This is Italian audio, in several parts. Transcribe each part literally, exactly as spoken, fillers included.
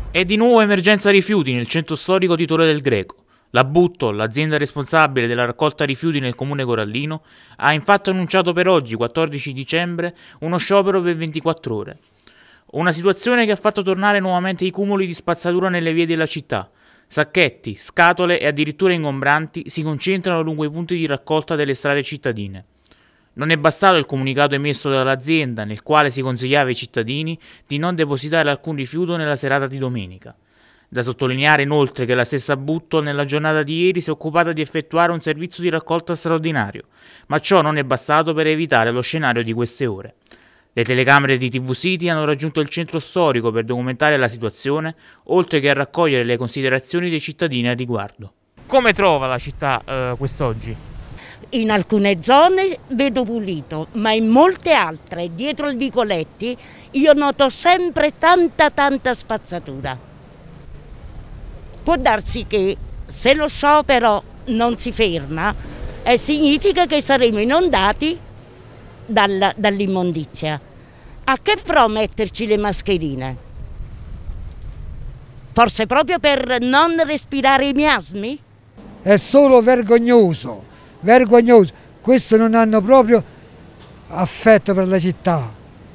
È di nuovo emergenza rifiuti nel centro storico di Torre del Greco. La Butto, l'azienda responsabile della raccolta rifiuti nel comune corallino, ha infatti annunciato per oggi, quattordici dicembre, uno sciopero per ventiquattro ore. Una situazione che ha fatto tornare nuovamente i cumuli di spazzatura nelle vie della città. Sacchetti, scatole e addirittura ingombranti si concentrano lungo i punti di raccolta delle strade cittadine. Non è bastato il comunicato emesso dall'azienda nel quale si consigliava ai cittadini di non depositare alcun rifiuto nella serata di domenica. Da sottolineare inoltre che la stessa Butto nella giornata di ieri si è occupata di effettuare un servizio di raccolta straordinario, ma ciò non è bastato per evitare lo scenario di queste ore. Le telecamere di T V City hanno raggiunto il centro storico per documentare la situazione, oltre che a raccogliere le considerazioni dei cittadini al riguardo. Come trova la città eh, quest'oggi? In alcune zone vedo pulito, ma in molte altre, dietro i vicoletti, io noto sempre tanta tanta spazzatura. Può darsi che se lo sciopero non si ferma, eh, significa che saremo inondati dal, dall'immondizia. A che pro metterci le mascherine? Forse proprio per non respirare i miasmi? È solo vergognoso. Vergognoso, questo non hanno proprio affetto per la città.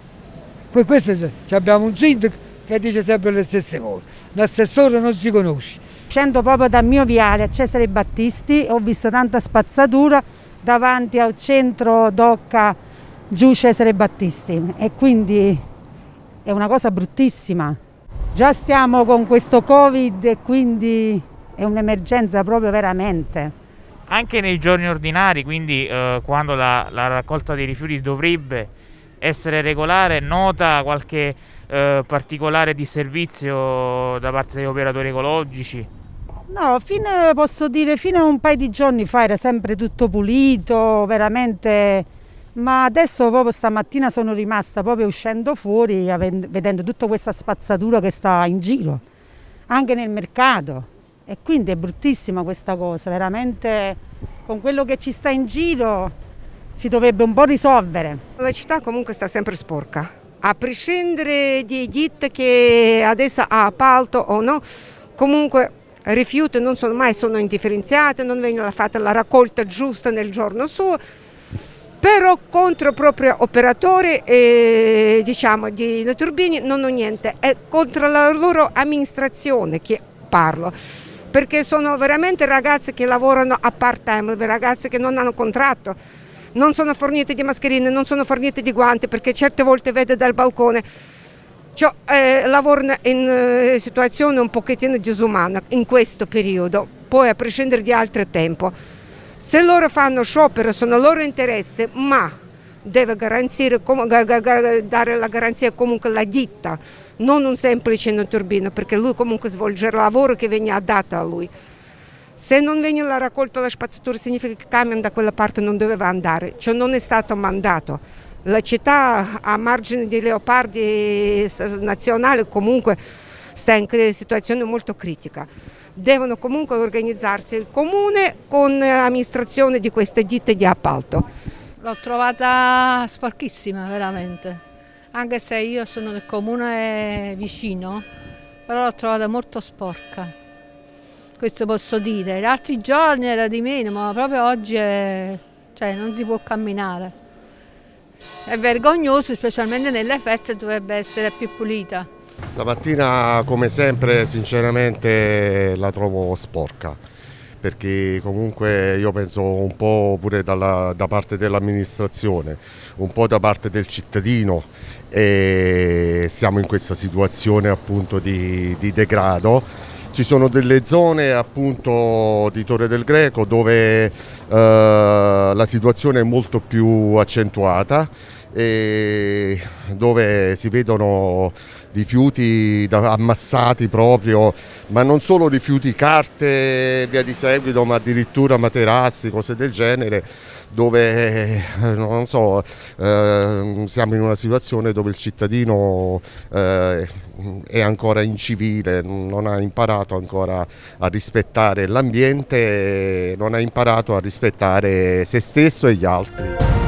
Questo, abbiamo un sindaco che dice sempre le stesse cose, l'assessore non si conosce. Scendo proprio dal mio viale a Cesare Battisti, ho visto tanta spazzatura davanti al centro Docca giù Cesare Battisti e quindi è una cosa bruttissima. Già stiamo con questo Covid e quindi è un'emergenza proprio veramente. Anche nei giorni ordinari, quindi eh, quando la, la raccolta dei rifiuti dovrebbe essere regolare, nota qualche eh, particolare disservizio da parte degli operatori ecologici? No, fino, posso dire fino a un paio di giorni fa era sempre tutto pulito, veramente, ma adesso proprio stamattina sono rimasta proprio uscendo fuori vedendo tutta questa spazzatura che sta in giro, anche nel mercato. E quindi è bruttissima questa cosa, veramente con quello che ci sta in giro si dovrebbe un po' risolvere. La città comunque sta sempre sporca, a prescindere di ditte che adesso ha appalto o no, comunque i rifiuti non sono mai sono indifferenziati, non viene fatta la raccolta giusta nel giorno suo, però contro i propri operatori eh, diciamo, di Naturbini non ho niente, è contro la loro amministrazione che parlo. Perché sono veramente ragazzi che lavorano a part-time, ragazzi che non hanno contratto, non sono forniti di mascherine, non sono forniti di guanti, perché certe volte vede dal balcone, cioè, eh, lavorano in eh, situazione un pochettino disumana in questo periodo, poi a prescindere di altro tempo. Se loro fanno sciopero sono loro interessi, ma deve garantire, dare la garanzia comunque la ditta, non un semplice Naturbino, perché lui comunque svolge il lavoro che viene dato a lui. Se non viene la raccolta della spazzatura significa che il camion da quella parte non doveva andare, cioè non è stato mandato. La città a margine di leopardi nazionali comunque sta in una situazione molto critica. Devono comunque organizzarsi il comune con l'amministrazione di queste ditte di appalto. L'ho trovata sporchissima veramente. Anche se io sono nel comune vicino, però l'ho trovata molto sporca, questo posso dire. Gli altri giorni era di meno, ma proprio oggi è, cioè, non si può camminare. È vergognoso, specialmente nelle feste dovrebbe essere più pulita. Stamattina come sempre sinceramente la trovo sporca, perché comunque io penso un po' pure dalla, da parte dell'amministrazione, un po' da parte del cittadino, e siamo in questa situazione appunto di, di degrado. Ci sono delle zone appunto di Torre del Greco dove eh, la situazione è molto più accentuata e dove si vedono rifiuti ammassati proprio, ma non solo rifiuti, carte e via di seguito, ma addirittura materassi, cose del genere, dove non so, eh, siamo in una situazione dove il cittadino eh, è ancora incivile, non ha imparato ancora a rispettare l'ambiente, non ha imparato a rispettare se stesso e gli altri.